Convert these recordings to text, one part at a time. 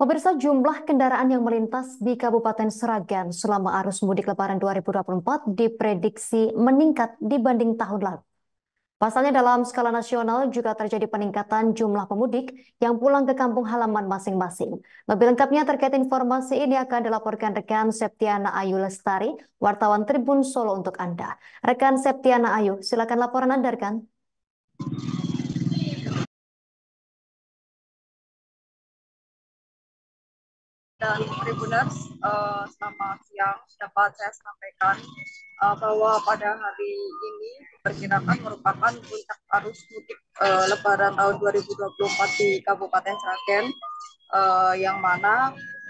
Pemirsa, jumlah kendaraan yang melintas di Kabupaten Sragen selama arus mudik Lebaran 2024 diprediksi meningkat dibanding tahun lalu. Pasalnya dalam skala nasional juga terjadi peningkatan jumlah pemudik yang pulang ke kampung halaman masing-masing. Lebih lengkapnya terkait informasi ini akan dilaporkan rekan Septiana Ayu Lestari, wartawan Tribun Solo untuk Anda. Rekan Septiana Ayu, silakan laporan Anda, rekan. Dan Tribuners, selamat siang. Dapat saya sampaikan bahwa pada hari ini diperkirakan merupakan puncak arus mudik Lebaran tahun 2024 di Kabupaten Sragen, yang mana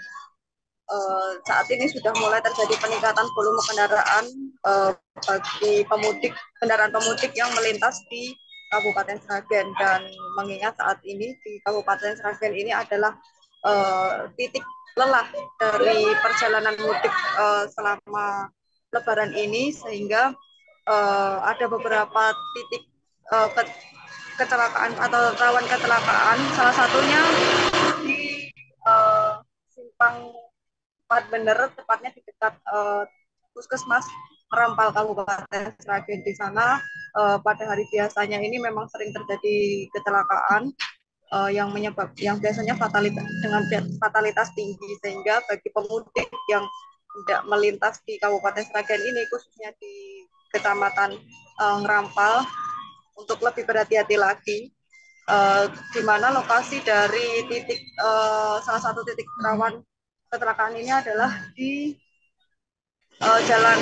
saat ini sudah mulai terjadi peningkatan volume kendaraan bagi kendaraan pemudik yang melintas di Kabupaten Sragen. Dan mengingat saat ini di Kabupaten Sragen ini adalah titik lelah dari perjalanan mudik selama Lebaran ini, sehingga ada beberapa titik kecelakaan atau rawan kecelakaan. Salah satunya di simpang Empat Bener, tepatnya di dekat Puskesmas Merampal Kabupaten Sragen. Di sana pada hari biasanya ini memang sering terjadi kecelakaan yang biasanya fatalitas tinggi, sehingga bagi pemudik yang tidak melintas di Kabupaten Sragen ini, khususnya di Kecamatan Ngerampal, untuk lebih berhati-hati lagi, di mana lokasi dari salah satu titik rawan kecelakaan ini adalah di jalan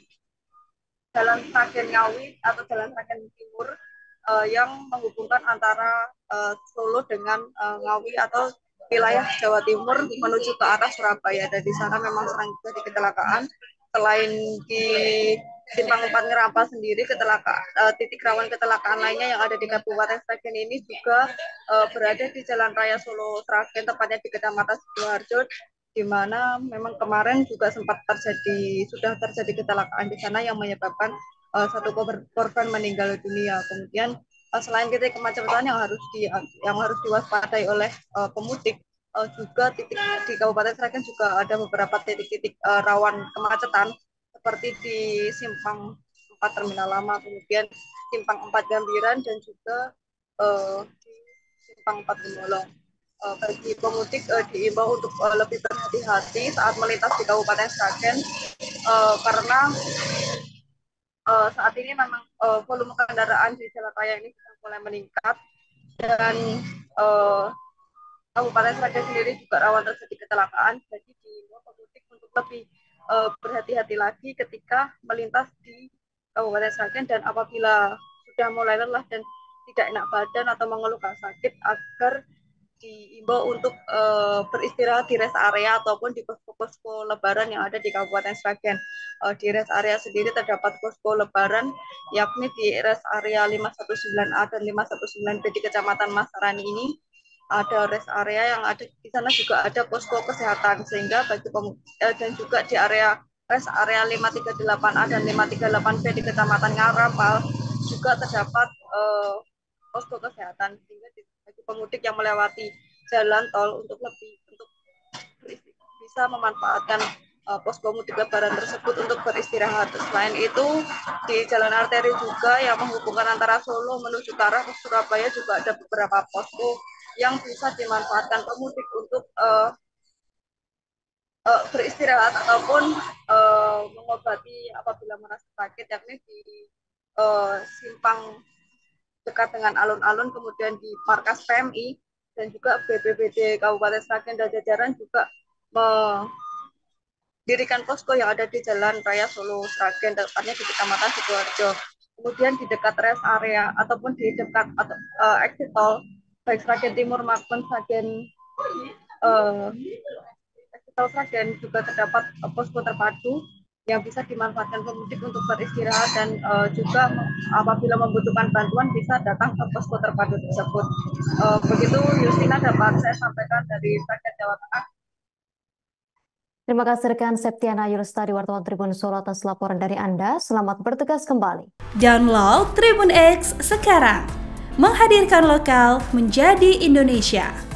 Sragen Ngawi atau Jalan Sragen Timur, yang menghubungkan antara Solo dengan Ngawi atau wilayah Jawa Timur menuju ke arah Surabaya. Dan di sana memang sering terjadi kecelakaan. Selain di Simpang 4 Ngerampal sendiri, titik rawan kecelakaan lainnya yang ada di Kabupaten Sragen ini juga berada di Jalan Raya Solo Sragen, tepatnya di Kecamatan Sidoarjo, di mana memang kemarin juga sudah terjadi kecelakaan di sana yang menyebabkan satu korban meninggal dunia. Kemudian selain titik kemacetan yang harus diwaspadai oleh pemudik, juga titik di Kabupaten Sragen juga ada beberapa titik-titik rawan kemacetan, seperti di Simpang 4 Terminal Lama, kemudian Simpang 4 Gambiran, dan juga di Simpang 4 Gemolong. Bagi pemudik diimbau untuk lebih berhati-hati saat melintas di Kabupaten Sragen, karena saat ini memang volume kendaraan di jalan raya ini sudah mulai meningkat, dan Kabupaten Sragen sendiri juga rawan terjadi kecelakaan. Jadi diimbau pemudik untuk lebih berhati-hati lagi ketika melintas di Kabupaten Sragen, dan apabila sudah mulai lelah dan tidak enak badan atau mengeluhkan sakit, agar diimbau untuk beristirahat di rest area ataupun di posko-posko Lebaran yang ada di Kabupaten Sragen. Di rest area sendiri terdapat posko Lebaran, yakni di rest area 519A dan 519B di Kecamatan Masarani ini. Ada rest area yang ada di sana, juga ada posko kesehatan, sehingga dan juga di rest area 538A dan 538B di Kecamatan Ngarampal juga terdapat posko kesehatan, sehingga bagi pemudik yang melewati jalan tol untuk bisa memanfaatkan posko mudik Lebaran tersebut untuk beristirahat. Selain itu, di jalan arteri juga yang menghubungkan antara Solo menuju ke arah Surabaya juga ada beberapa posko yang bisa dimanfaatkan pemudik untuk beristirahat ataupun mengobati apabila merasa sakit, yakni di simpang dekat dengan alun-alun, kemudian di markas PMI, dan juga BPBD Kabupaten Sragen dan jajaran juga mendirikan posko yang ada di Jalan Raya Solo Sragen, tepatnya di Kecamatan Sidoarjo. Kemudian di dekat rest area ataupun di dekat exit tol, baik Sragen Timur maupun exit tol Sragen, juga terdapat posko terpadu yang bisa dimanfaatkan pemudik untuk beristirahat, dan juga apabila membutuhkan bantuan bisa datang ke posko terpadu tersebut. Begitu Yustina dapat saya sampaikan dari Sragen, Jawa Tengah. Terima kasih rekan Septiana Ayu Lestari, wartawan Tribun Solo, atas laporan dari Anda. Selamat bertugas kembali. Download Tribun X sekarang, menghadirkan lokal menjadi Indonesia.